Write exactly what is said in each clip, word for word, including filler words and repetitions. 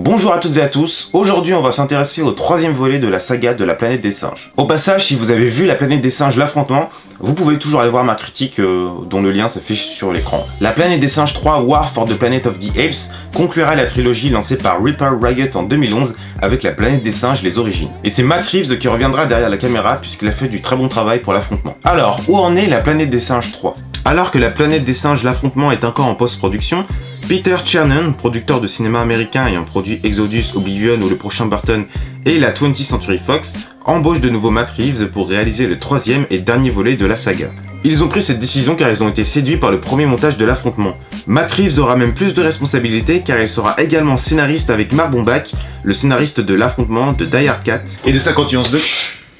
Bonjour à toutes et à tous, aujourd'hui on va s'intéresser au troisième volet de la saga de la planète des singes. Au passage, si vous avez vu la planète des singes l'affrontement, vous pouvez toujours aller voir ma critique euh, dont le lien s'affiche sur l'écran. La planète des singes trois War for the Planet of the Apes conclura la trilogie lancée par Ripper Riot en deux mille onze avec la planète des singes les origines. Et c'est Matt Reeves qui reviendra derrière la caméra puisqu'il a fait du très bon travail pour l'affrontement. Alors, où en est la planète des singes trois? Alors que la planète des singes l'affrontement est encore en post-production, Peter Chernin, producteur de cinéma américain ayant produit Exodus, Oblivion ou le prochain Burton et la twentieth Century Fox, embauche de nouveau Matt Reeves pour réaliser le troisième et dernier volet de la saga. Ils ont pris cette décision car ils ont été séduits par le premier montage de l'affrontement. Matt Reeves aura même plus de responsabilités car il sera également scénariste avec Mark Bombach, le scénariste de l'affrontement de Die Hard quatre et de cinquante et onze deux.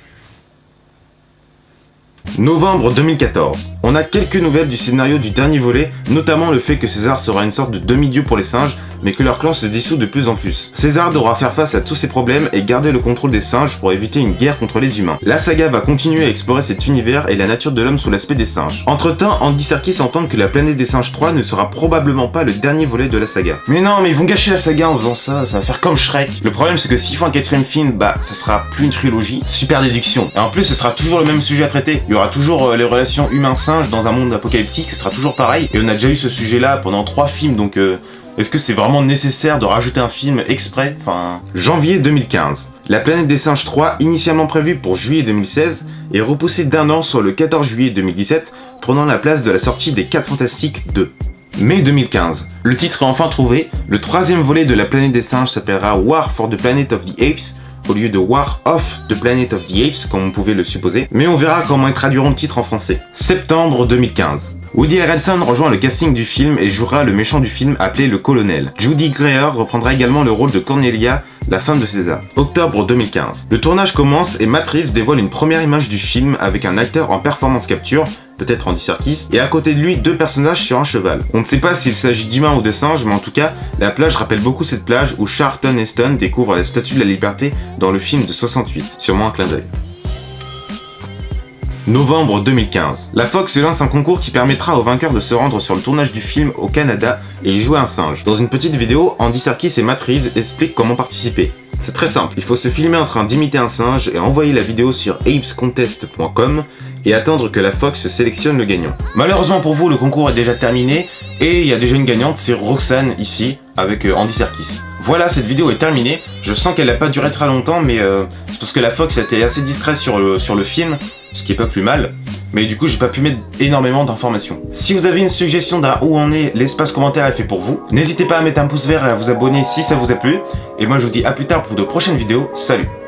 Novembre deux mille quatorze. On a quelques nouvelles du scénario du dernier volet, notamment le fait que César sera une sorte de demi-dieu pour les singes, mais que leur clan se dissout de plus en plus. César devra faire face à tous ces problèmes et garder le contrôle des singes pour éviter une guerre contre les humains. La saga va continuer à explorer cet univers et la nature de l'homme sous l'aspect des singes. Entre temps, Andy Serkis entend que la planète des singes trois ne sera probablement pas le dernier volet de la saga. Mais non, mais ils vont gâcher la saga en faisant ça, ça va faire comme Shrek. Le problème c'est que s'ils font un quatrième film, bah ça sera plus une trilogie, super déduction. Et en plus ce sera toujours le même sujet à traiter. Il y aura toujours euh, les relations humains-singes dans un monde apocalyptique, ce sera toujours pareil. Et on a déjà eu ce sujet là pendant trois films, donc euh, est-ce que c'est vraiment nécessaire de rajouter un film exprès? Enfin... Janvier deux mille quinze. La planète des singes trois, initialement prévue pour juillet deux mille seize, est repoussée d'un an sur le quatorze juillet deux mille dix-sept, prenant la place de la sortie des quatre Fantastiques deux. Mai deux mille quinze. Le titre est enfin trouvé, le troisième volet de la planète des singes s'appellera War for the Planet of the Apes, au lieu de War of the Planet of the Apes, comme on pouvait le supposer, mais on verra comment ils traduiront le titre en français. Septembre deux mille quinze. Woody Harrelson rejoint le casting du film et jouera le méchant du film appelé le Colonel. Judy Greer reprendra également le rôle de Cornelia, la femme de César. Octobre deux mille quinze. Le tournage commence et Matt Reeves dévoile une première image du film avec un acteur en performance capture, peut-être Andy Serkis, et à côté de lui deux personnages sur un cheval. On ne sait pas s'il s'agit d'humains ou de singes, mais en tout cas, la plage rappelle beaucoup cette plage où Charlton Heston découvre la Statue de la Liberté dans le film de soixante-huit. Sûrement un clin d'œil. Novembre deux mille quinze. La Fox lance un concours qui permettra aux vainqueurs de se rendre sur le tournage du film au Canada et y jouer un singe. Dans une petite vidéo, Andy Serkis et Matt Reeves expliquent comment participer. C'est très simple, il faut se filmer en train d'imiter un singe et envoyer la vidéo sur apes contest point com et attendre que la Fox sélectionne le gagnant. Malheureusement pour vous, le concours est déjà terminé et il y a déjà une gagnante, c'est Roxane ici, avec Andy Serkis. Voilà, cette vidéo est terminée. Je sens qu'elle n'a pas duré très longtemps, mais euh, c'est parce que la Fox a été assez discret sur le, sur le film, ce qui est pas plus mal. Mais du coup, j'ai pas pu mettre énormément d'informations. Si vous avez une suggestion d'un où en est, l'espace commentaire est fait pour vous. N'hésitez pas à mettre un pouce vert et à vous abonner si ça vous a plu. Et moi, je vous dis à plus tard pour de prochaines vidéos. Salut!